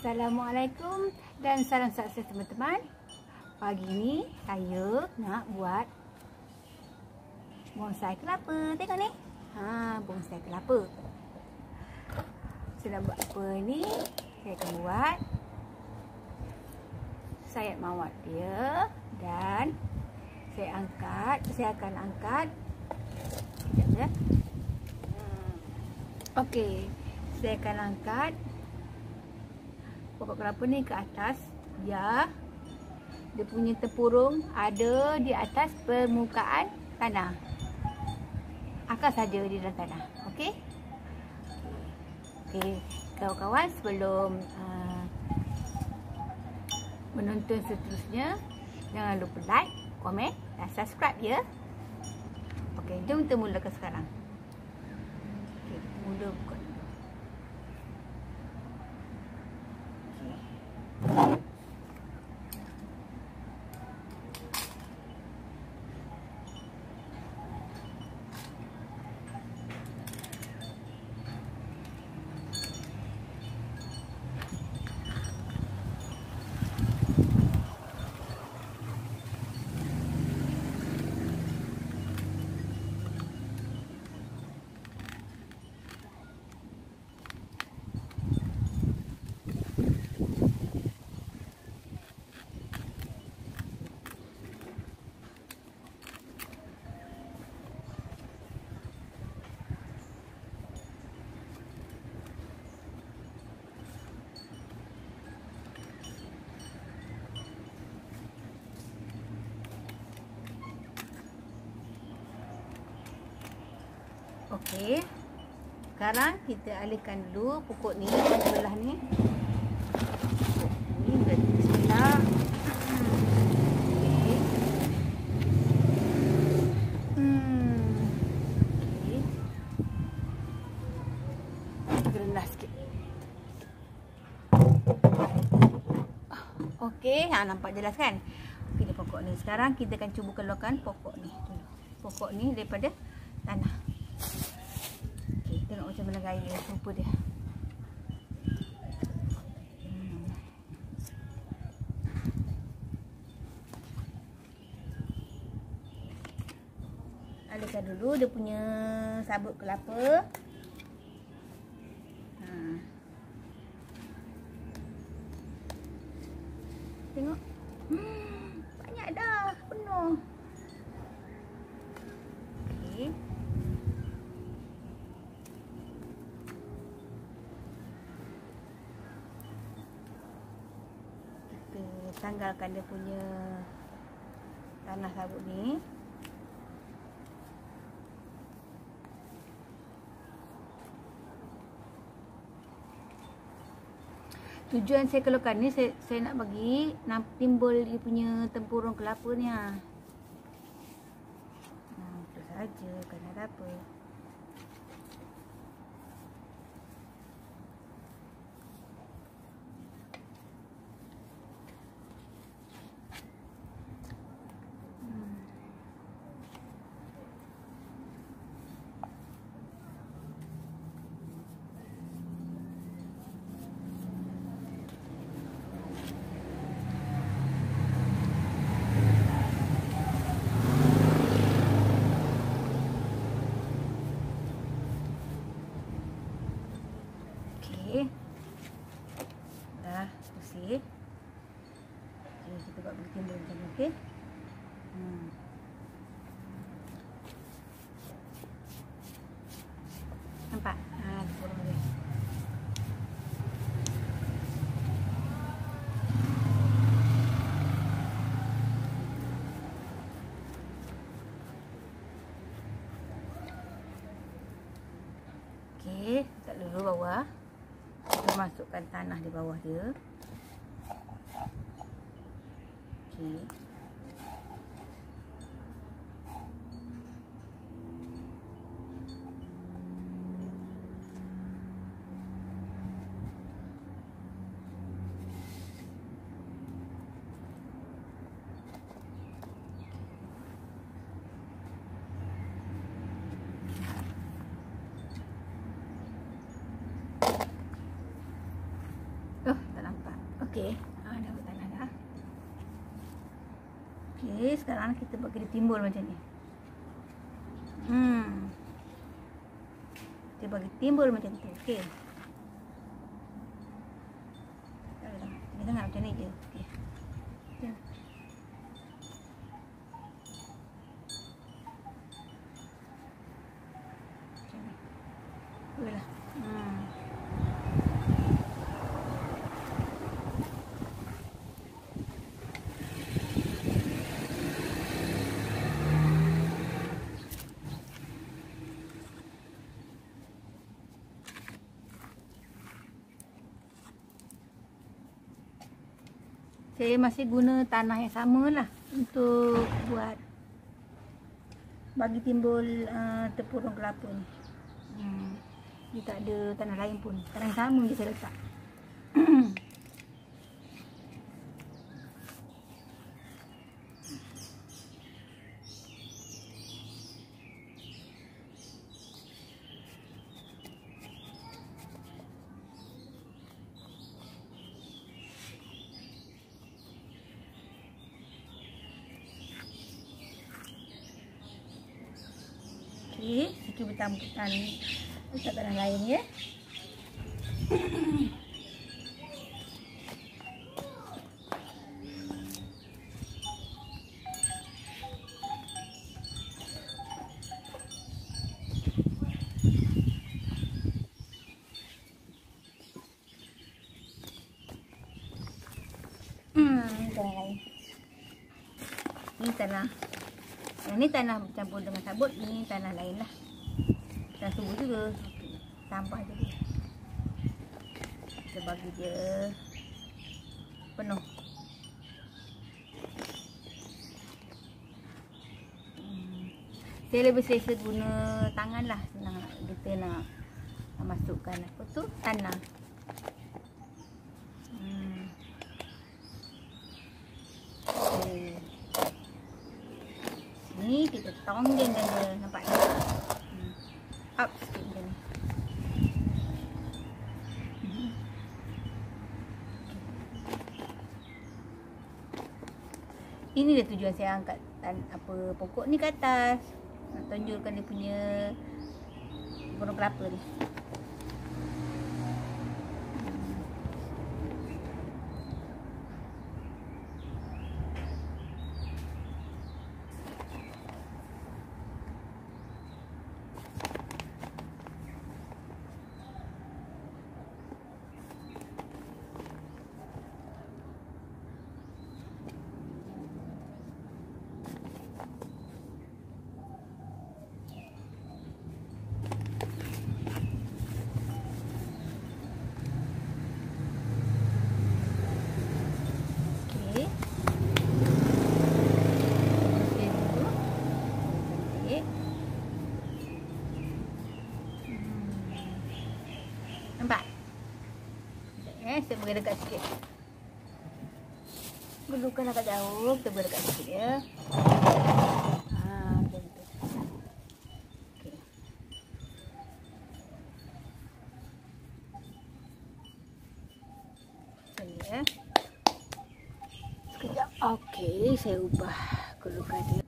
Assalamualaikum dan salam sukses teman-teman. Pagi ni saya nak buat bonsai kelapa. Tengok ni. Bonsai kelapa. Saya nak buat apa ni? Saya akan buat sayap mawar dia dan saya akan angkat. Sekejap ya. Okey, saya akan angkat pokok kelapa ni ke atas. Dia punya tempurung ada di atas permukaan tanah. Akar saja di dalam tanah. Okey. Okey, kawan-kawan, sebelum menonton seterusnya, jangan lupa like, komen dan subscribe ya. Okey, jom kita mulakan sekarang. Okey, kita mula buka. Okey, sekarang kita alihkan dulu pokok ni sebelah ni. Ni berarti sebelah. Okey. Okey. Rendah sikit. Okey, nampak jelas kan? Okey, ni pokok ni. Sekarang kita akan cuba keluarkan pokok ni dulu. Pokok ni daripada tanah. Tengok macam mana gaya rupa dia. Alihkan dulu dia punya sabut kelapa. Tengok. Banyak dah, penuh. Okey. Tanggalkan dia punya tanah sabut ni. Tujuan saya keluarkan ni, saya nak bagi timbul dia punya tempurung kelapa ni. Itu saja, kan ada apa. Dah bersih. Okay, kita buat begini timbul macam ni, okey. Nampak? Tempurung dia. Okey, letak dulu bawah. Kita masukkan tanah di bawah dia. Okey. Tak nampak. Okey, dah bertanah dah. Okey, sekarang kita buat dia timbul macam ni. Kita bagi timbul macam tu. Okey. Kita tengok macam ni je. Okey. Bolehlah. Saya masih guna tanah yang sama lah untuk buat bagi timbul tempurung kelapa ni. Dia tak ada tanah lain pun. Tanah yang sama je saya letak. Okey, kita bertambutan letak tanah lain ya. Tanah lain. Ini tanah. Yang ni tanah bercampur dengan sabut, ni tanah lain lah. Dan subur juga. Tambah je dia. Kita bagi dia penuh. Saya lebih selesa guna tangan lah. Senang kita nak masukkan apa tu, tanah. Ni kita tonggeng dia, nampak tak? Up sikit macam ni. Ini dia tujuan saya angkat pokok ni ke atas. Nak tunjukkan dia punya burung kelapa ni. Nampak? Saya beri dekat sikit. Gelukan agak jauh, kita beri dekat sikit ya. Macam tu. Okey. Macam ni ya. Sekejap. Okey, saya ubah gelukan dia.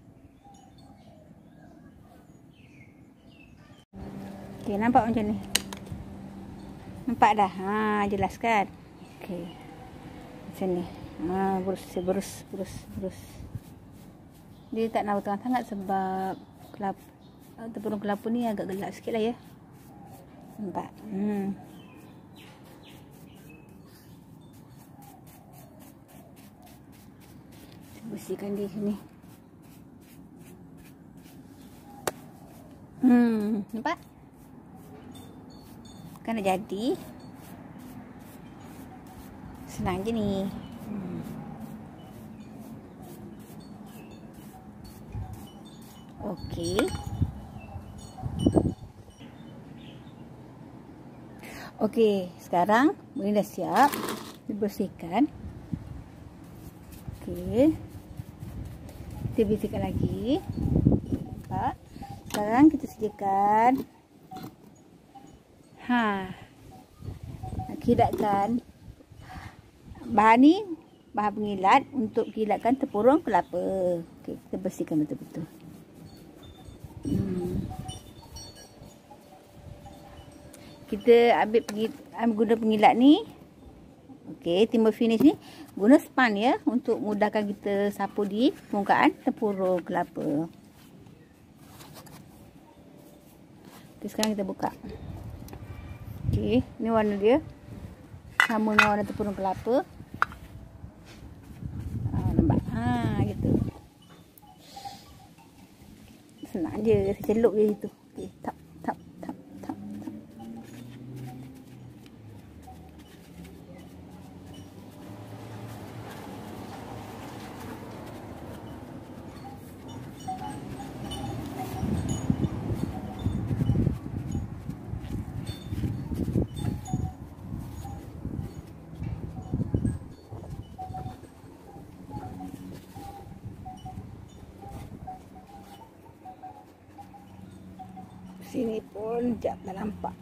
Okey, nampak macam ni. Nampak dah? Jelas kan? Okey. Macam ni. Berus. Dia tak nak terang sangat sebab tempurung kelapa ni agak gelap sikit lah ya. Nampak? Bersihkan di sini. Nampak? Kan dah jadi. Senang je ni. Okey. Okey, sekarang ini dah siap. Dibersihkan. Okey. Kita bersihkan lagi. Nampak? Sekarang kita sediakan nak hidupkan Bahan ni bahan pengilat untuk gilatkan tempurung kelapa. Okey, kita bersihkan betul-betul. Kita guna pengilat ni. Okey, timbul finish ni guna span ya untuk mudahkan kita sapu di permukaan tempurung kelapa. Okey, sekarang kita buka. Okey, ni warna dia sama dengan warna tempurung kelapa. Nampak? Gitu. Senang je, saya celup je itu. Okey, tap. Sini pun sekejap dah nampak.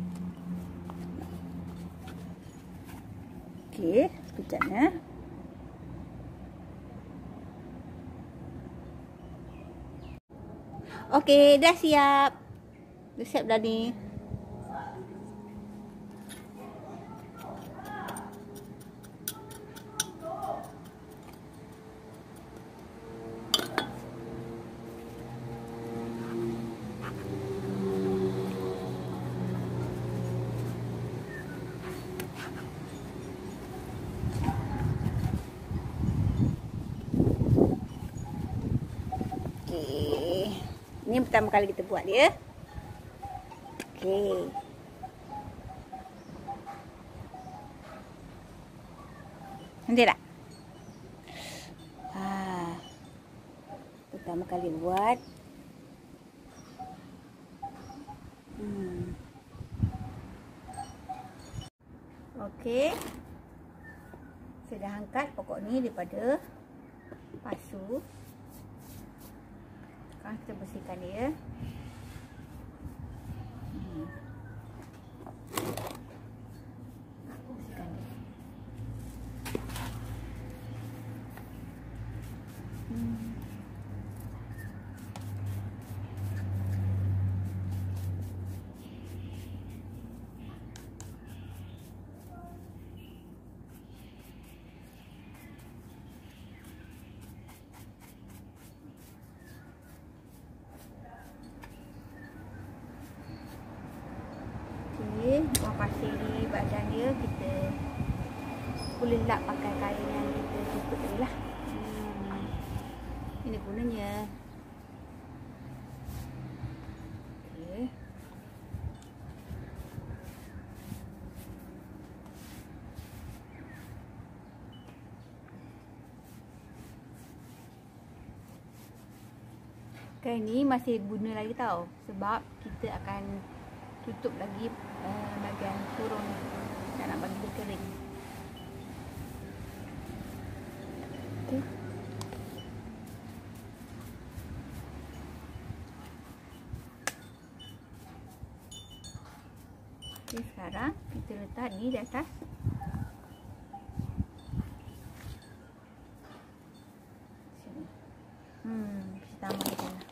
Okey, sekejapnya. Okey, dah siap. Dah siap dah ni. Ini pertama kali kita buat dia. Okey. Nanti tak? Pertama kali buat. Okey. Saya dah angkat pokok ni daripada pasu. Sekarang kita bersihkan dia. Bersihkan dia. Buang pasir di badan dia, kita boleh lap pakai kain yang kita tutup tadi lah. Ini gunanya. Okey. Kain ni masih guna lagi tau, sebab kita akan tutup lagi bahagian turun ni. Tak nak bagi dia kering. Okey. Okey, sekarang kita letak ni di atas. Sini. Kita tambahkan lah.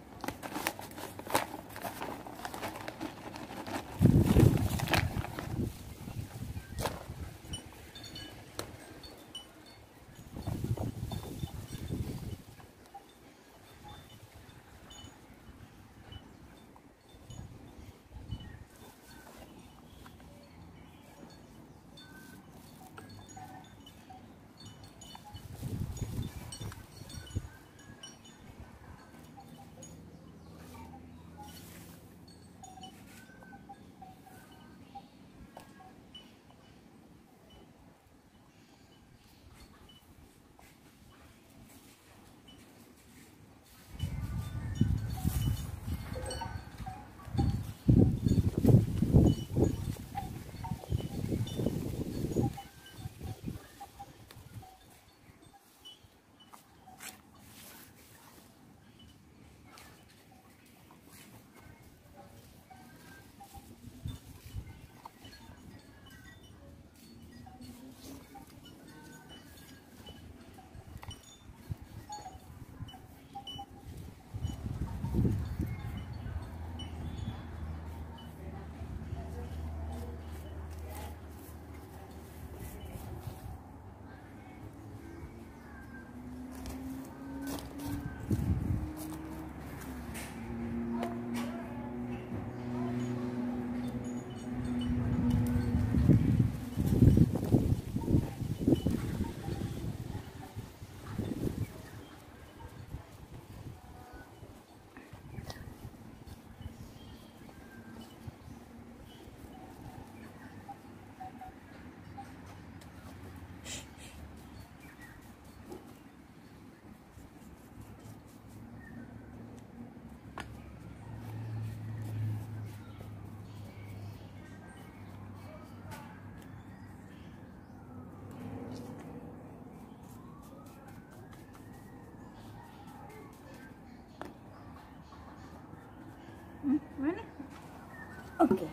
Okey.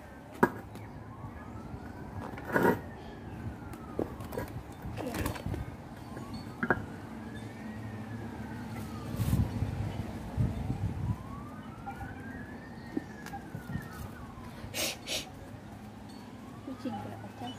Kucing pula kacau.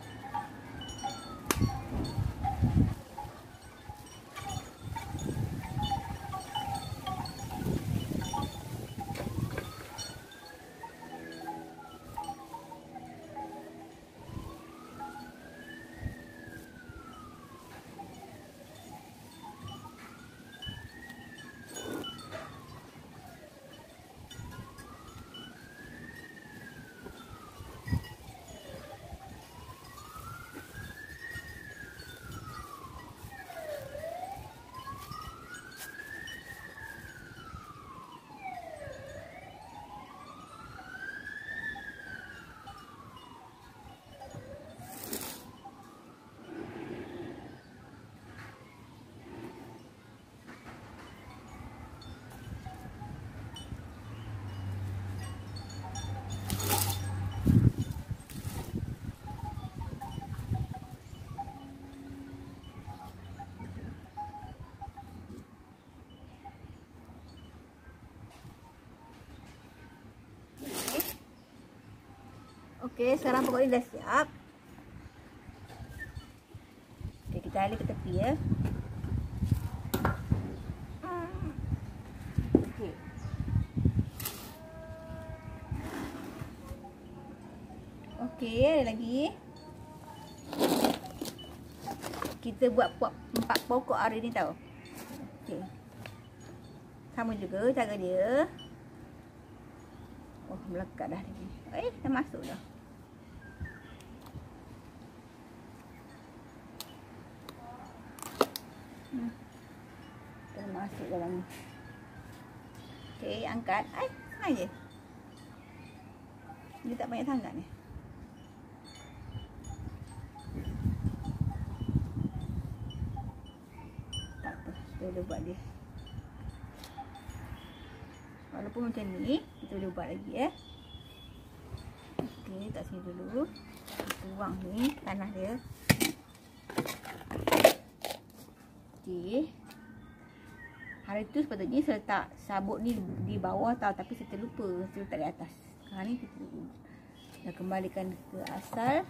Okey, sekarang pokok ni dah siap. Okey, kita alih ke tepi ya. Okey. Okey, ada lagi. Kita buat 4 pokok hari ni tau. Okey. Sama juga cara dia. Oh, melekat dah lagi. Dah masuk dah. Masuk dalam ni. Okey, angkat. Senang je. Dia tak banyak sangat ni. Tak apa, kita boleh buat dia. Walaupun macam ni, kita boleh buat lagi ya. Okey, letak sini dulu. Kita tuang ni tanah dia. Okey. Hari tu sepatutnya saya letak sabut ni di bawah tau, tapi saya terlupa, saya letak di atas. Sekarang ni kita dah kembalikan ke asal.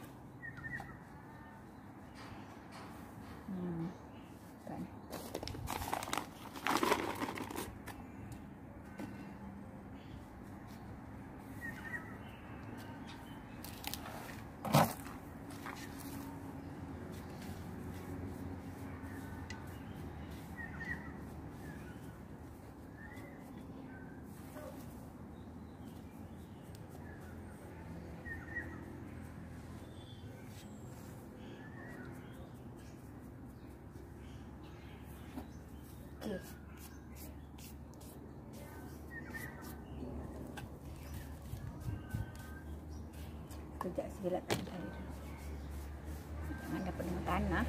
Kan. Okey. Sekejap saya letakkan air dulu. Jangan dapat dengan tanah.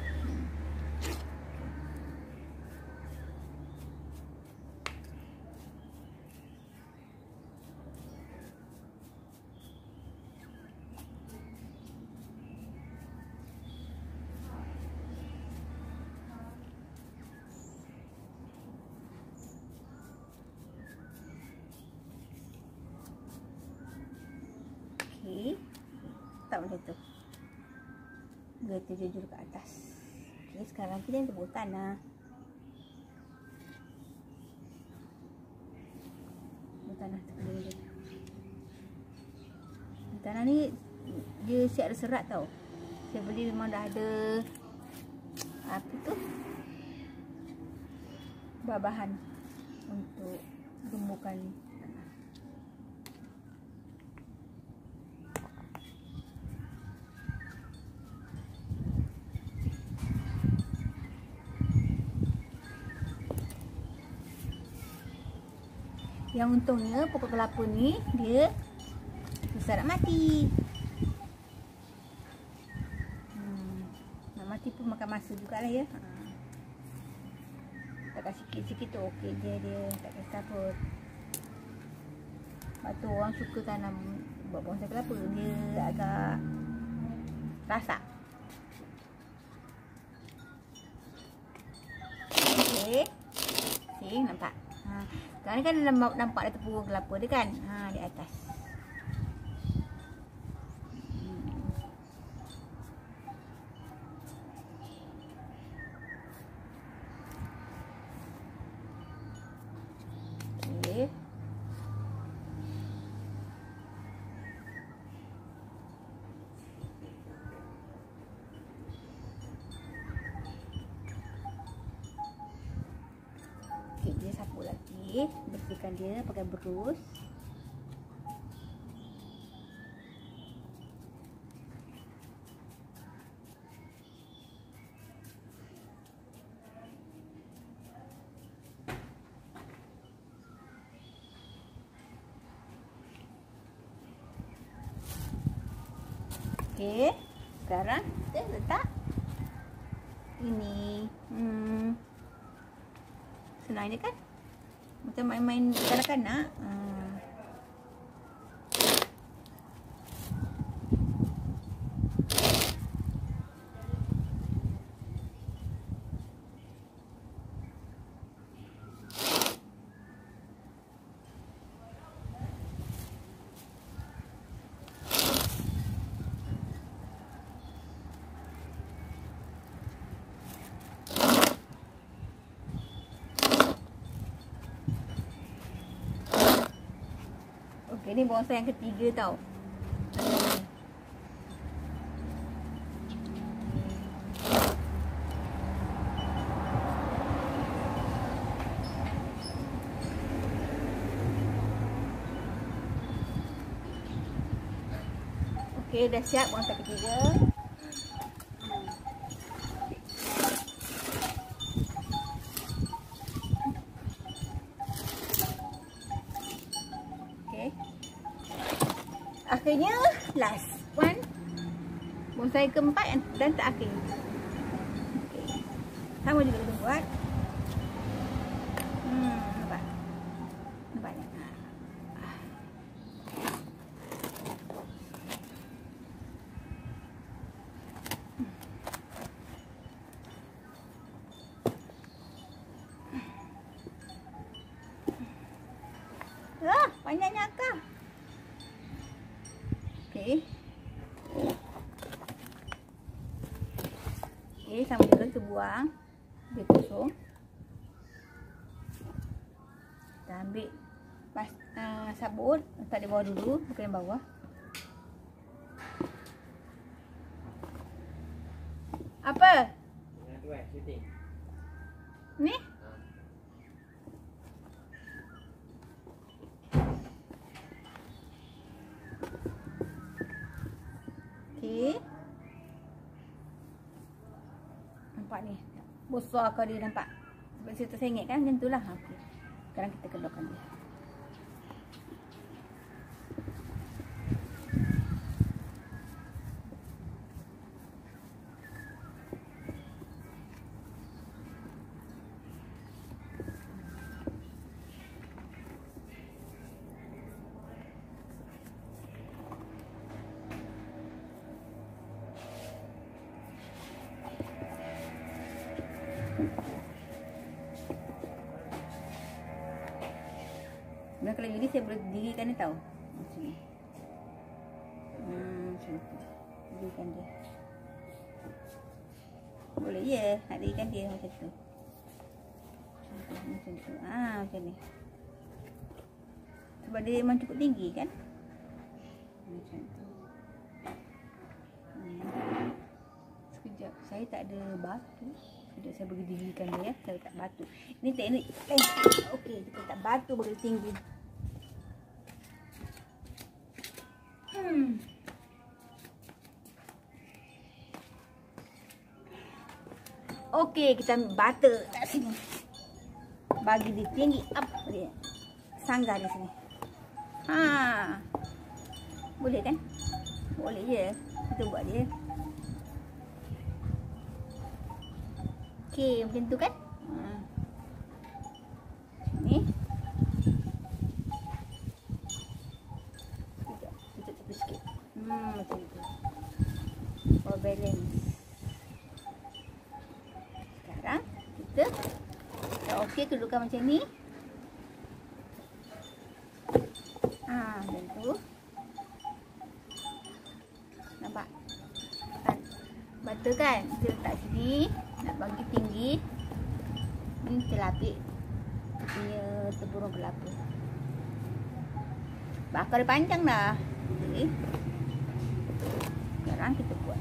Okey. Tak macam tu. Dia terjujur ke atas. Okey, sekarang kita yang tebus tanah. Tebus tanah tu. Tanah ni dia siap ada serat tau. Saya beli memang dah ada apa tu? Bahan untuk gemburkan tanah. Yang untungnya pokok kelapa ni dia susah nak mati. Nak mati pun makan masa jugalah ya. Tak sikit-sikit tu okey je dia, tak kisah pun. Lepas tu orang suka tanam buat bonsai kelapa. Dia agak rasak. Okey. Sing nampak. Sekarang ni kan nampak ada tempurung kelapa dia kan. Di atas. Okey. Dia sapu lagi, bersihkan dia pakai berus. Okey, sekarang kita letak ini. Senang je kan? Macam main-main kanak-kanak. Okay, ni bonsai yang ketiga tau. Okay, dah siap bonsai ketiga. Akhirnya last one, bonsai keempat dan terakhir. Okay. Sama juga kita buat. Nampak? Nampak ni? Panjangnya akar. Okey. Okey, sama juga kita buang. Dia kosong. Kita ambil sabun, letak di bawah dulu, bukan yang bawah. Apa? Ni? Okey. Nampak ni. Besar kau dia nampak. Sebab saya tersengit kan macam itulah. Okey. Sekarang kita kedokkan dia. Dan kalau gini saya boleh dirikan dia tau. Macam ni. Macam tu. Dirikan dia. Boleh je nak dirikan dia macam tu. Macam tu. Macam ni. Sebab dia memang cukup tinggi kan. Macam tu. Sekejap. Saya tak ada batu. Sekejap saya bagi dirikan dia. Saya letak batu. Ini teknik. Okey. Kita letak batu bagi tinggi. Okey, kita ambil butter kat sini. Bagi dia tinggi up dia. Sanggar di sini. Boleh kan? Boleh je. Kita buat dia. Okey, macam tu kan? Ni. Macam tu. For balance. Sekarang kita dah okey kedudukan macam ni. Macam tu. Nampak? Butter kan? Kita letak sini. Nak bagi tinggi. Ni kita lapik punya tempurung kelapa. Bakar dia panjang dah. Okay. Sekarang kita buat.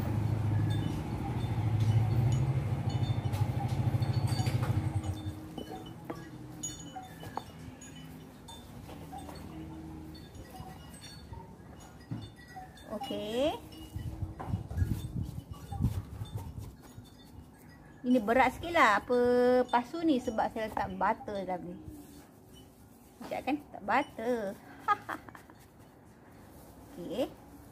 Okey. Ini berat sikit lah apa pasu ni sebab saya letak butter dalam ni. Sekejap kan? Tak butter. Okey.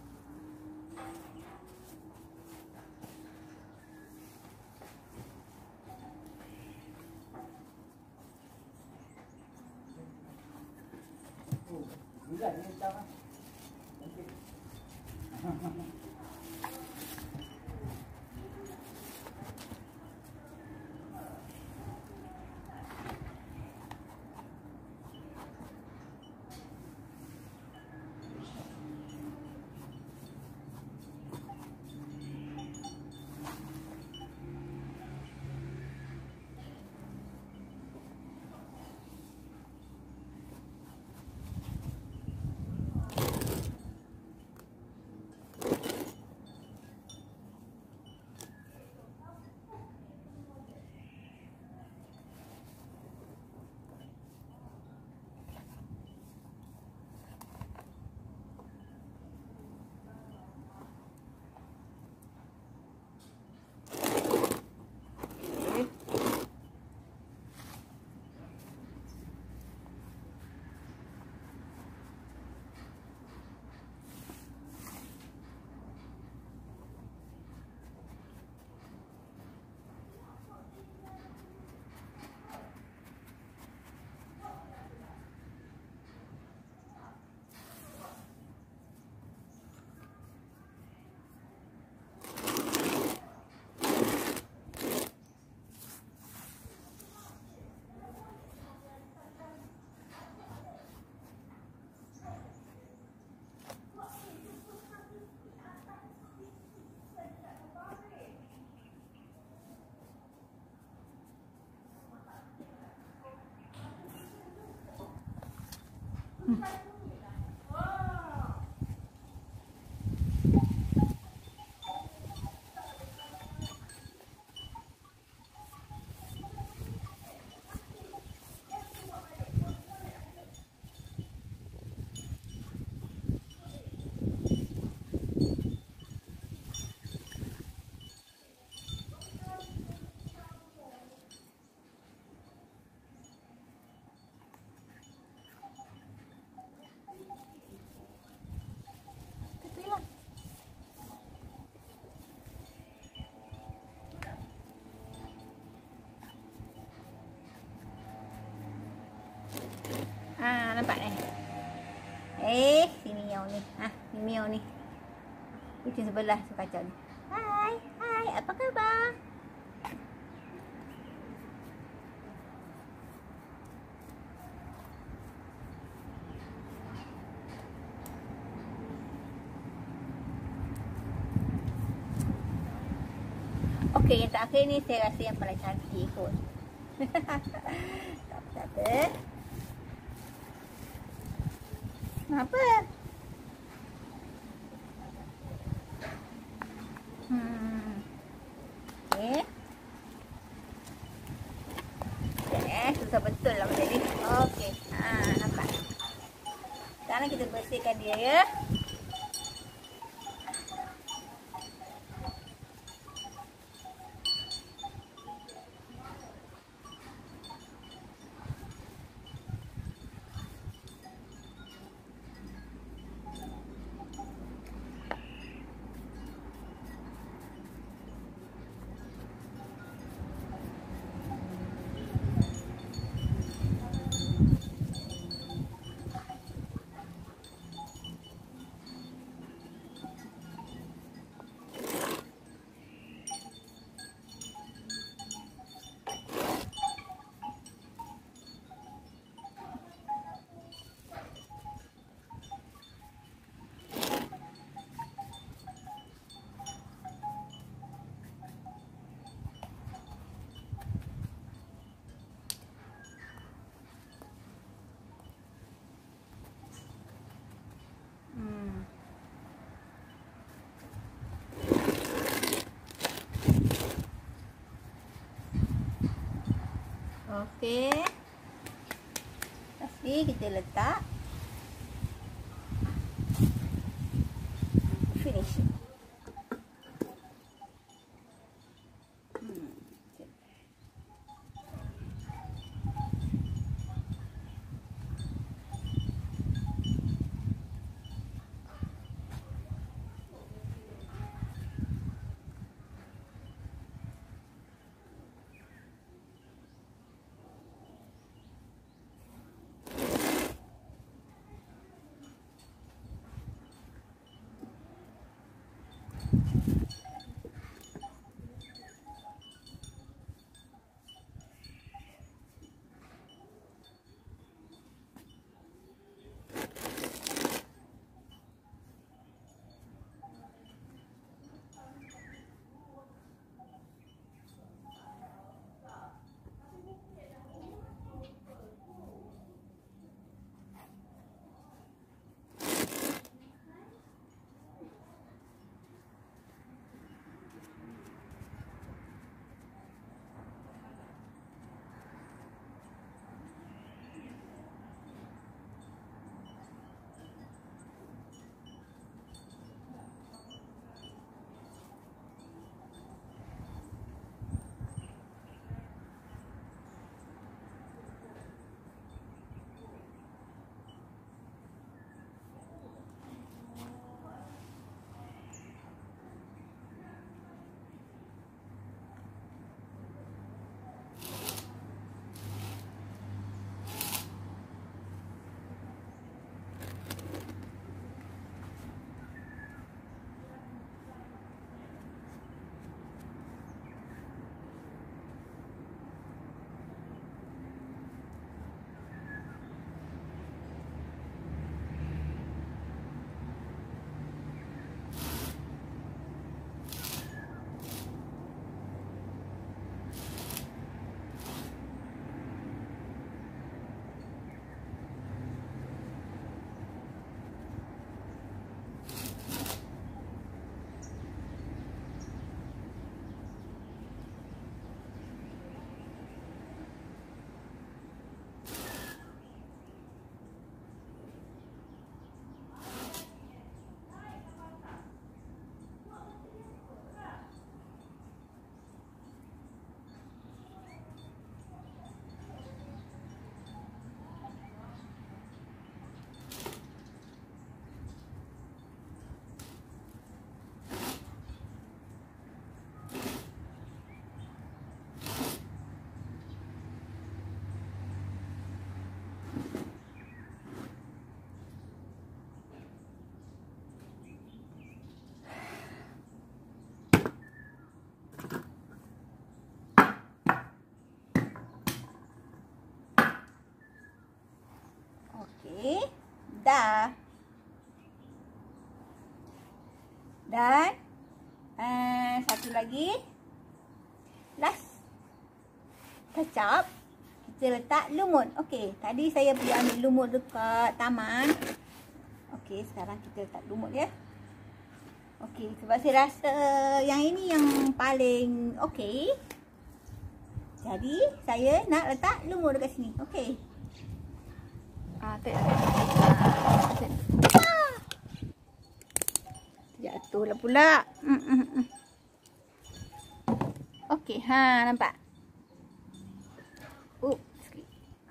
Nampak ni. Sini Miau ni. Ni Miau ni. Kucing sebelah tu kacau ni. Hai, apa khabar? Okey, yang terakhir ni saya rasa yang paling cantik kot. Tak apa. Kenapa? Okey. Susah betul lah macam ni. Okey. Nampak. Sekarang kita bersihkan dia ya. Okey. Lepas ni kita letak. Finish. Dah. Dan satu lagi. Last. Kecap. Kita letak lumut. Okey, tadi saya pergi ambil lumut dekat taman. Okey, sekarang kita letak lumut ya. Okey, sebab saya rasa yang ini yang paling okey. Jadi, saya nak letak lumut dekat sini. Okey. Jatuhlah pula. Okey, nampak. Sikit.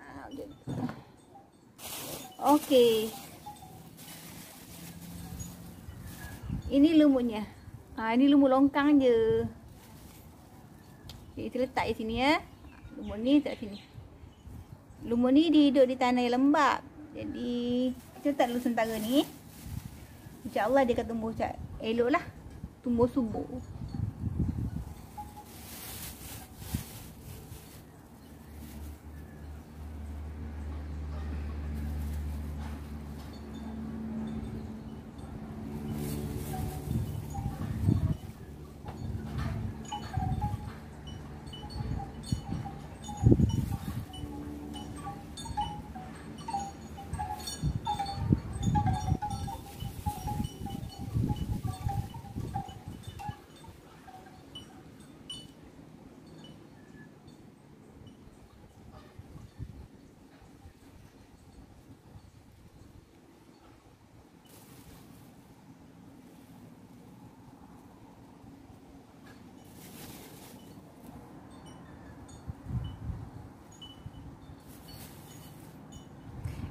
Okey. Ini lumutnya. Ini lumut longkang je. Okay, kita letak di sini ya. Lumut ni letak sini. Lumut ni dia hidup di tanah yang lembap. Jadi kita letak dulu sementara ni. InsyaAllah dia akan tumbuh elok lah. Tumbuh subur.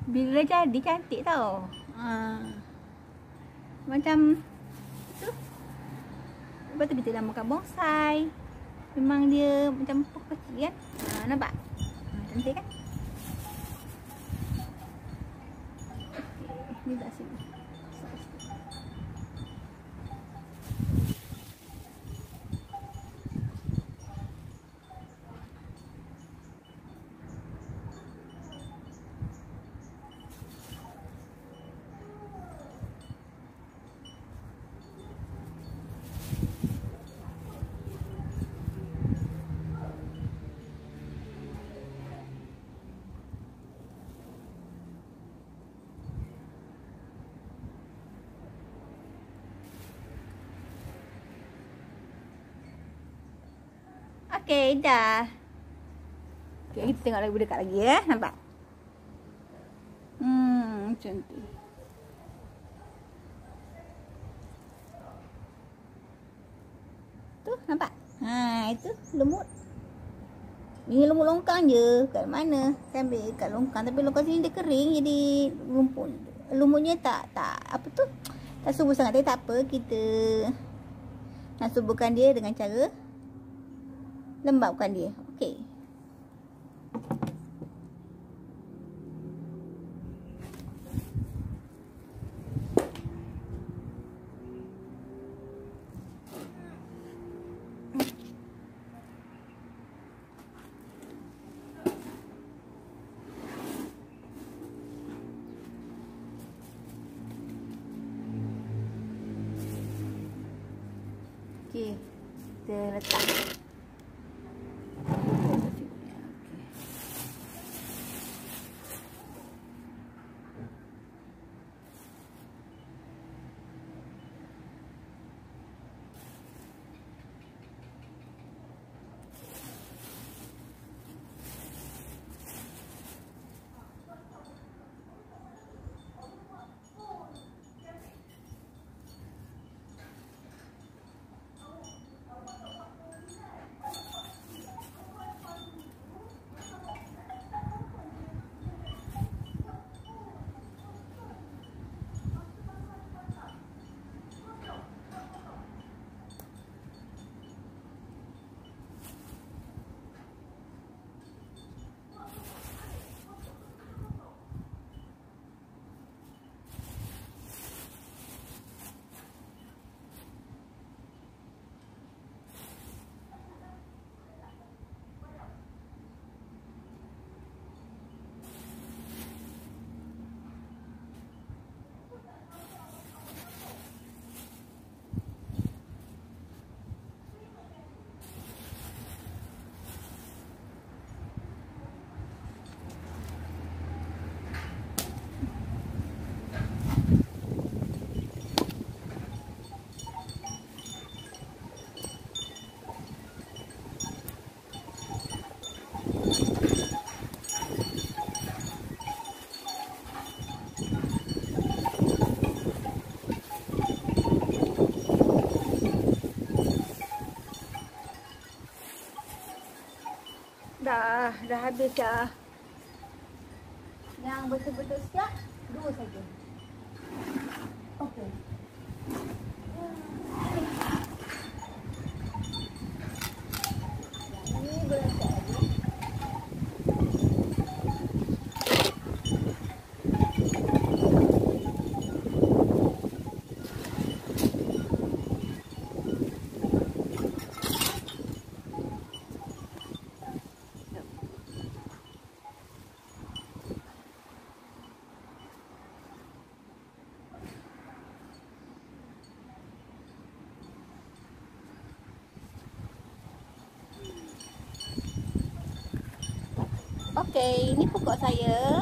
Bila jadi cantik tau. Macam tu. Lepas tu kita namakan bonsai. Memang dia macam pokok kecil kan. Nampak? Cantik kan? Ni tak sini. Okey, dah. Okey, kita tengok lebih dekat lagi ya. Nampak? Macam tu. Tu, nampak? Itu lumut. Ni lumut longkang je. Kat mana? Saya ambil kat longkang. Tapi longkang sini dia kering. Jadi rumput. Lumutnya tak apa tu? Tak subur sangat. Tapi tak apa. Kita nak suburkan dia dengan cara lembapkan dia. Okey. Okey. Kita letak. Dah habis dah. Yang betul-betul siap, 2 saja. Okey. Ini boleh siap lagi. Okey, ini pokok saya.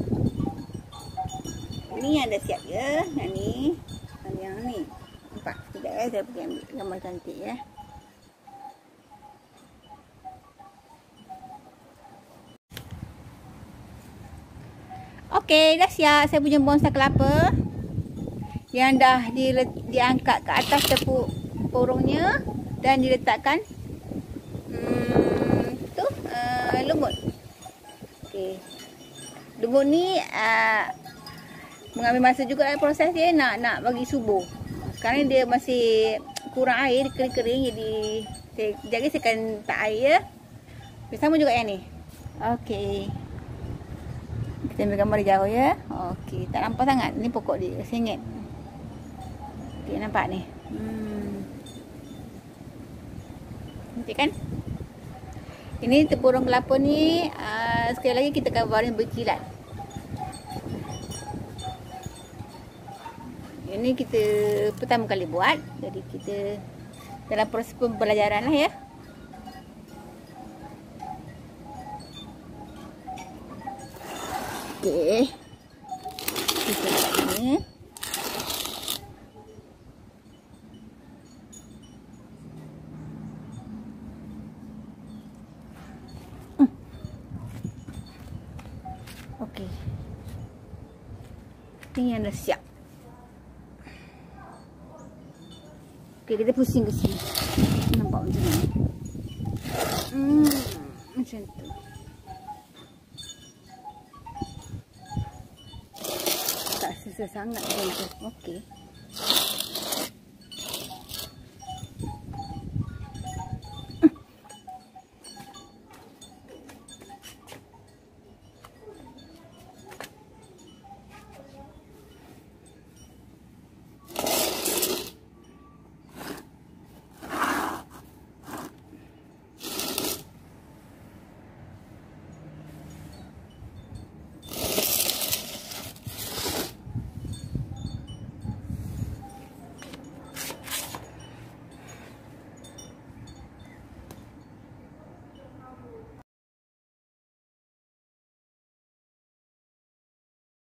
Ini yang dah siap ya. Yang ni. Yang ni. Nampak? Sekejap ya. Saya pergi ambil gambar cantik ya. Okey, dah siap. Saya punya bonsai kelapa. Yang dah diangkat ke atas tepurungnya. Dan diletakkan lumut. Okey. Lumut ni mengambil masa juga proses dia nak bagi subur. Sekarang dia masih kurang air, kering-kering, jadi saya akan tak air ya. Sama juga yang ni. Okey. Kita ambil gambar jauh ya. Okey, tak nampak sangat. Ni pokok dia, sengit. Okey, nampak ni. Cantik kan? Ini tempurung kelapa ni sekali lagi kita akan warna berkilat. Ini kita pertama kali buat, jadi kita dalam proses pembelajaran lah ya. Okey. Kita buat ni. Okey. Ini yang dah siap. Okey, kita pusing ke sini. Nampak macam ni. Macam tu. Tak susah sangat macam tu. Okey.